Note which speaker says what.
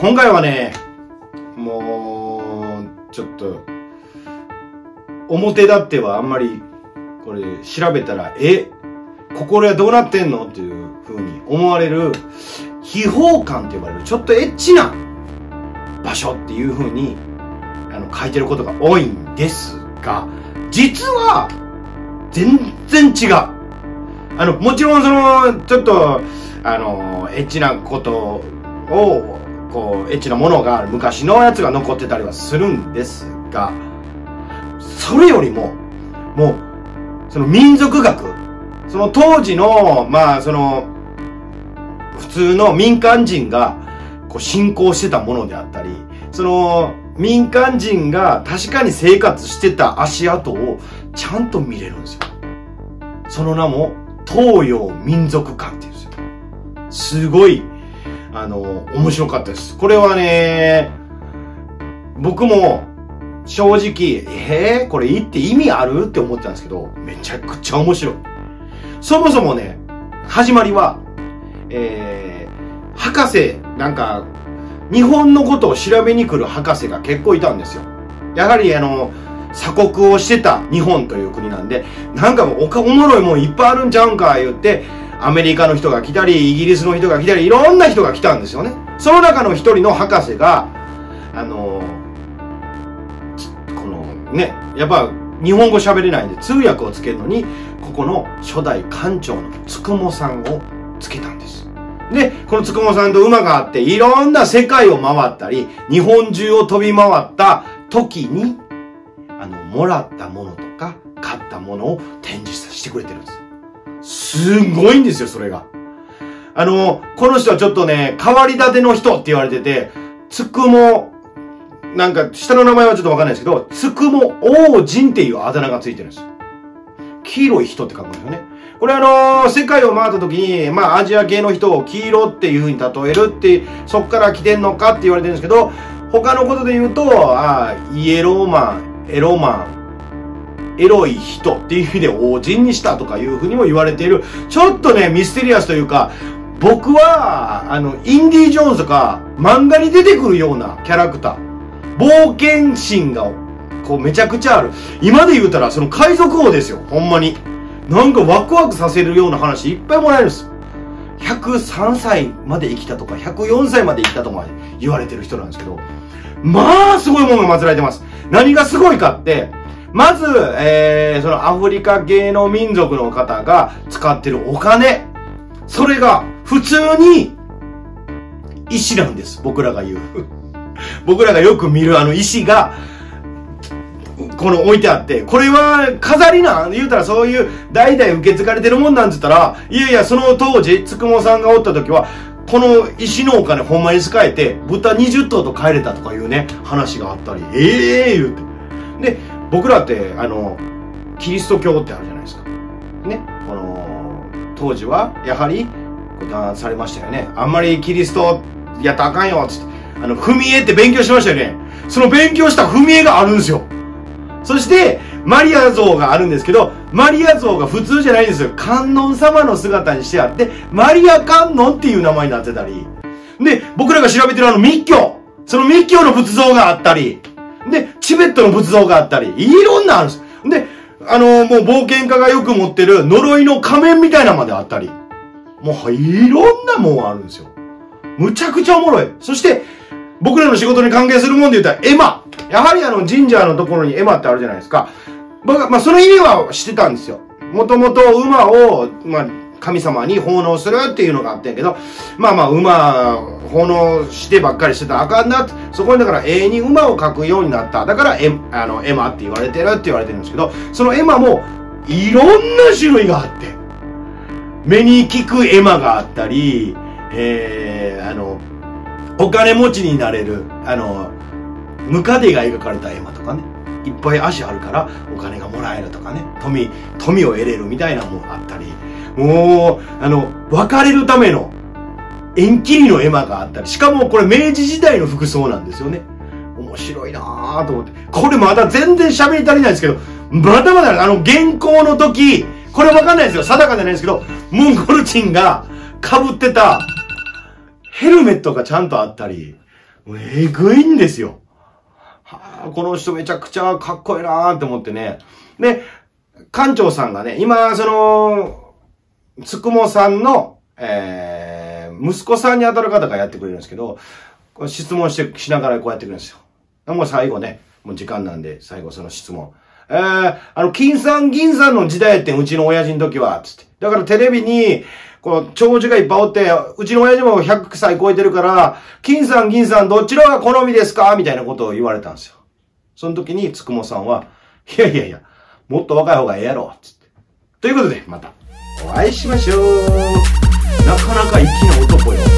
Speaker 1: 今回はね、もう、ちょっと、表立ってはあんまり、これ調べたら、心はどうなってんのっていう風に思われる、秘宝館って呼ばれる、ちょっとエッチな場所っていう風に、書いてることが多いんですが、実は、全然違う。もちろんちょっと、エッチなことを、こう、エッチなものが昔のやつが残ってたりはするんですが、それよりも、もう、その民族学、その当時の、普通の民間人が、こう、信仰してたものであったり、民間人が確かに生活してた足跡をちゃんと見れるんですよ。その名も、東洋民族館っていうんですよ。すごい、面白かったです。これはね、僕も、正直、これ行って意味あるって思ってたんですけど、めちゃくちゃ面白い。そもそもね、始まりは、博士、日本のことを調べに来る博士が結構いたんですよ。やはり鎖国をしてた日本という国なんで、おもろいもんいっぱいあるんちゃうんか言って、アメリカの人が来たり、イギリスの人が来たり、いろんな人が来たんですよね。その中の一人の博士が、やっぱ日本語喋れないんで通訳をつけるのに、ここの初代館長のつくもさんをつけたんです。で、このつくもさんと馬があって、いろんな世界を回ったり、日本中を飛び回った時に、もらったものとか、買ったものを展示してくれてるんです。すごいんですよ、それが。この人はちょっとね、変わり立ての人って言われてて、つくも、下の名前はちょっとわかんないですけど、つくも王神っていうあだ名がついてるんです。黄色い人って書くんですよね。これ世界を回った時に、アジア系の人を黄色っていう風に例えるって、そっから来てんのかって言われてるんですけど、他のことで言うと、イエローマン、エロマン、エロい人っていう意味で王神にしたとかいう風にも言われている、ちょっとね、ミステリアスというか、僕は、インディ・ジョーンズとか漫画に出てくるようなキャラクター、冒険心が、こうめちゃくちゃある。今で言うたら、その海賊王ですよ、ほんまに。ワクワクさせるような話いっぱいもらえるんです。103歳まで生きたとか、104歳まで生きたとか言われてる人なんですけど、すごいものが祀られてます。何がすごいかって、まず、そのアフリカ系の民族の方が使ってるお金。それが、普通に、石なんです。僕らが言う。僕らがよく見る石が、置いてあって、これは飾り言うたらそういう代々受け継がれてるもんなんつったら、いやいや、その当時、つくもさんがおった時は、この石のお金ほんまに使えて、豚20頭と帰れたとかいうね、話があったり、言うて。で、僕らって、キリスト教ってあるじゃないですか。ね。当時は、やはり、弾圧されましたよね。あんまりキリストやったらあかんよ、つって。踏み絵って勉強しましたよね。その勉強した踏み絵があるんですよ。そして、マリア像があるんですけど、マリア像が普通じゃないんですよ。観音様の姿にしてあって、マリア観音っていう名前になってたり。で、僕らが調べてる密教。その密教の仏像があったり。で、チベットの仏像があったり。いろんなあるんです。で、もう冒険家がよく持ってる呪いの仮面みたいなのまであったり。もう、いろんなもんあるんですよ。むちゃくちゃおもろい。そして、僕らの仕事に関係するもんで言ったら、絵馬。やはり神社のところに絵馬ってあるじゃないですか。僕は、その意味は知ってたんですよ。もともと馬を、神様に奉納するっていうのがあったんやけど、馬、奉納してばっかりしてたらあかんな。そこにだから絵に馬を描くようになった。だから、絵馬って言われてるって言われてるんですけど、その絵馬も、いろんな種類があって、目に効く絵馬があったり、お金持ちになれる、ムカデが描かれた絵馬とかね。いっぱい足あるからお金がもらえるとかね。富を得れるみたいなのもあったり。もう、別れるための縁切りの絵馬があったり。しかもこれ明治時代の服装なんですよね。面白いなぁと思って。これまだ全然喋り足りないですけど、まだまだ原稿の時、これわかんないですよ。定かじゃないですけど、モンゴルチンが被ってたヘルメットがちゃんとあったり、 えぐいんですよ。はあ、この人めちゃくちゃかっこいいなーって思ってね。で、館長さんがね、今、つくもさんの、息子さんに当たる方がやってくれるんですけど、質問しながらこうやってくれるんですよ。もう最後ね、もう時間なんで、最後その質問。金さん銀さんの時代やってん、うちの親父の時は、つって。だからテレビに、こう、長寿がいっぱいおって、うちの親父も100歳超えてるから、金さん銀さんどっちのが好みですかみたいなことを言われたんですよ。その時につくもさんは、いやいやいや、もっと若い方がええやろ、つって。ということで、また、お会いしましょう。なかなか粋な男よ。